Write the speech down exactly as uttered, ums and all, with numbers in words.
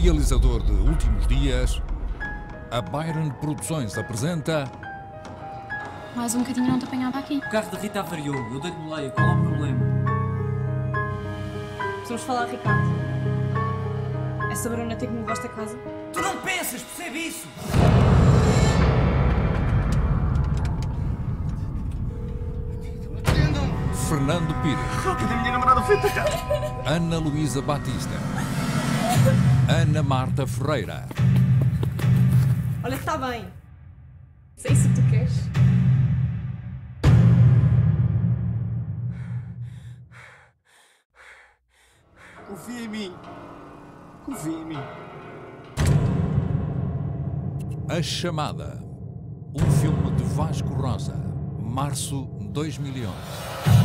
realizador de Últimos Dias, a Byron Produções apresenta... Mais um bocadinho não te apanhava aqui. O carro da Rita avariou, eu dei-lhe boleia, qual é o problema? Precisamos falar, Ricardo. Essa Bruna tem que me gosta a casa. Tu não pensas, percebe isso? Fernando Pires, Qualquer da minha namorada feita cá. Ana Luísa Batista, Ana Marta Ferreira, Olha que está bem. Se é isso que tu queres. Confia em mim. Confia em mim. A Chamada, um filme de Vasco Rosa, março dois mil e onze.